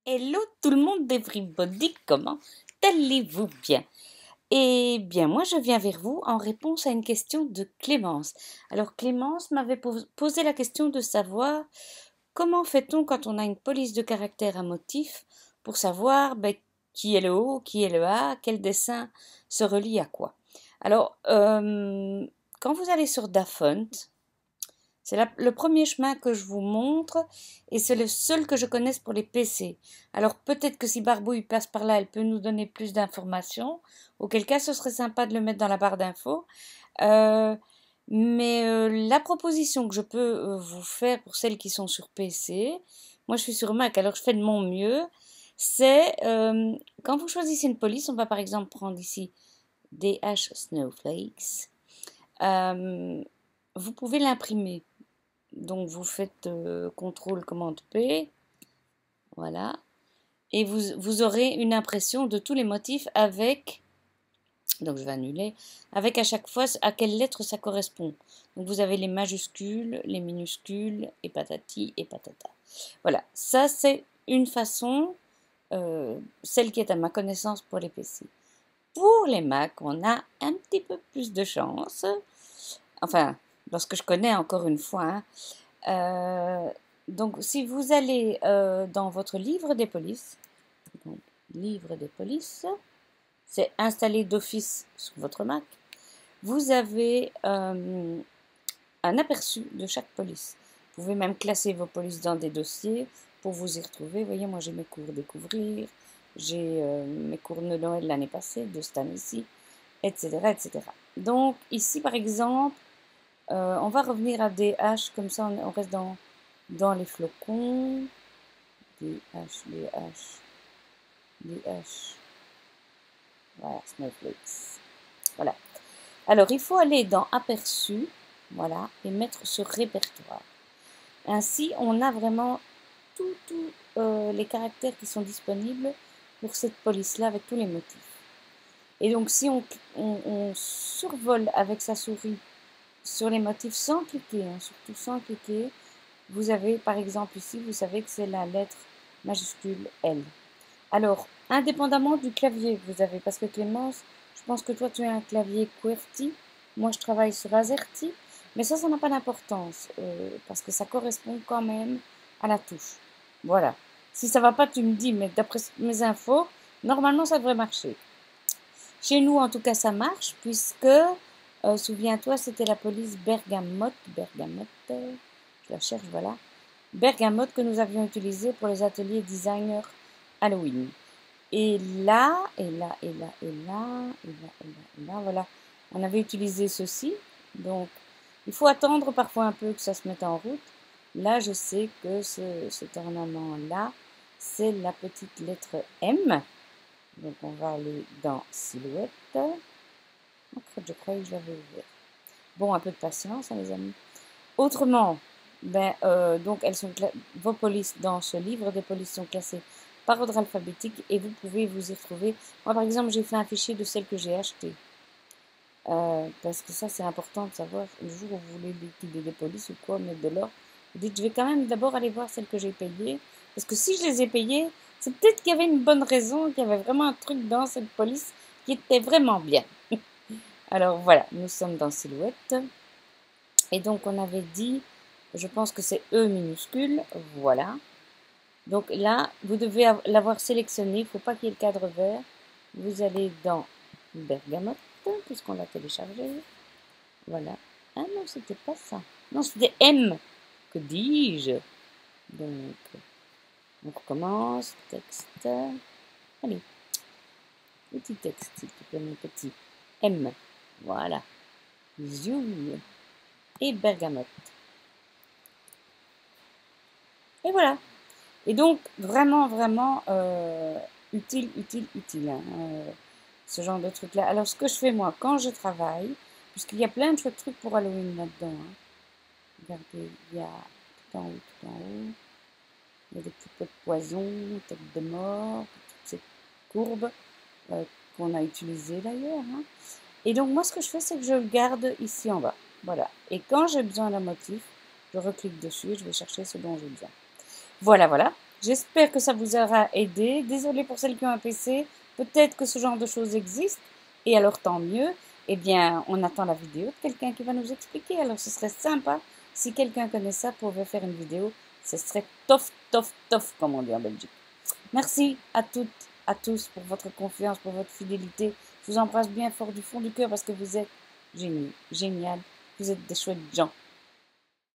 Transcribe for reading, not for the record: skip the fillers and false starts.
Hello tout le monde everybody, comment allez-vous bien? Eh bien moi je viens vers vous en réponse à une question de Clémence. Alors Clémence m'avait posé la question de savoir comment fait-on quand on a une police de caractère à motif pour savoir qui est le O, qui est le A, quel dessin se relie à quoi. Alors quand vous allez sur Dafont, c'est le premier chemin que je vous montre et c'est le seul que je connaisse pour les PC. Alors peut-être que si Barbouille passe par là, elle peut nous donner plus d'informations. Auquel cas, ce serait sympa de le mettre dans la barre d'infos. Mais la proposition que je peux vous faire pour celles qui sont sur PC, moi je suis sur Mac, alors je fais de mon mieux, c'est quand vous choisissez une police, on va par exemple prendre ici DH Snowflakes, vous pouvez l'imprimer. Donc vous faites CTRL commande P, voilà, et vous aurez une impression de tous les motifs avec, donc je vais annuler, avec à chaque fois à quelle lettre ça correspond. Donc vous avez les majuscules, les minuscules, et patati et patata. Voilà, ça c'est une façon, celle qui est à ma connaissance pour les PC. Pour les Mac, on a un petit peu plus de chance, enfin, lorsque je connais encore une fois, hein. Donc, si vous allez dans votre livre des polices, donc, livre des polices, c'est installé d'office sur votre Mac, vous avez un aperçu de chaque police. Vous pouvez même classer vos polices dans des dossiers pour vous y retrouver. Vous voyez, moi j'ai mes cours découvrir, j'ai mes cours de Noël l'année passée, de cette année-ci, etc., etc. Donc, ici par exemple, on va revenir à DH, comme ça on reste dans les flocons. DH. Voilà, Snowflakes. Voilà. Alors, il faut aller dans Aperçu, voilà, et mettre sur Répertoire. Ainsi, on a vraiment tous les caractères qui sont disponibles pour cette police-là avec tous les motifs. Et donc, si on survole avec sa souris sur les motifs sans cliquer, hein, surtout sans cliquer, vous avez par exemple ici, vous savez que c'est la lettre majuscule L. Alors, indépendamment du clavier que vous avez, parce que Clémence, je pense que toi tu as un clavier QWERTY, moi je travaille sur AZERTY, mais ça n'a pas d'importance, parce que ça correspond quand même à la touche. Voilà. Si ça ne va pas, tu me dis, mais d'après mes infos, normalement ça devrait marcher. Chez nous, en tout cas, ça marche, puisque, souviens-toi, c'était la police Bergamote, je la cherche, voilà, Bergamote que nous avions utilisée pour les ateliers designer Halloween. Et là, voilà, on avait utilisé ceci, donc il faut attendre parfois un peu que ça se mette en route. Là, je sais que cet ornement-là, c'est la petite lettre M. Donc, on va aller dans Silhouette. En fait, je croyais que je l'avais ouvert. Bon, un peu de patience, hein, les amis. Autrement, donc elles sont vos polices dans ce livre des polices sont classées par ordre alphabétique et vous pouvez vous y retrouver. Moi, par exemple, j'ai fait un fichier de celles que j'ai achetées. Parce que ça, c'est important de savoir le jour où vous voulez liquider des polices ou quoi, mettre de l'ordre. Vous dites, je vais quand même d'abord aller voir celles que j'ai payées. Parce que si je les ai payées, c'est peut-être qu'il y avait une bonne raison, qu'il y avait vraiment un truc dans cette police qui était vraiment bien. Alors voilà, nous sommes dans Silhouette. Et donc, on avait dit, je pense que c'est E minuscule, voilà. Donc là, vous devez l'avoir sélectionné, il ne faut pas qu'il y ait le cadre vert. Vous allez dans Bergamote, puisqu'on l'a téléchargé. Voilà. Ah non, c'était pas ça. Non, c'était M. Que dis-je? Donc, on recommence. Texte. Allez. Petit texte, s'il te plaît, mon petit. M. Voilà. Zoom. Et Bergamote. Et voilà. Et donc, vraiment, vraiment utile, hein, ce genre de truc-là. Alors, ce que je fais, moi, quand je travaille, puisqu'il y a plein de trucs pour Halloween là-dedans. Hein. Regardez, il y a tout en haut. Il y a des petits pots de poison, tête de mort, toutes ces courbes qu'on a utilisées d'ailleurs. Hein. Et donc, moi, ce que je fais, c'est que je le garde ici en bas. Voilà. Et quand j'ai besoin d'un motif, je reclique dessus et je vais chercher ce dont j'ai besoin. Voilà, voilà. J'espère que ça vous aura aidé. Désolée pour celles qui ont un PC. Peut-être que ce genre de choses existe. Et alors tant mieux. Eh bien, on attend la vidéo de quelqu'un qui va nous expliquer. Alors ce serait sympa si quelqu'un connaît ça, pouvait faire une vidéo. Ce serait tof, tof, tof, comme on dit en Belgique. Merci à toutes, à tous pour votre confiance, pour votre fidélité. Je vous embrasse bien fort du fond du cœur parce que vous êtes génial. Vous êtes des chouettes gens.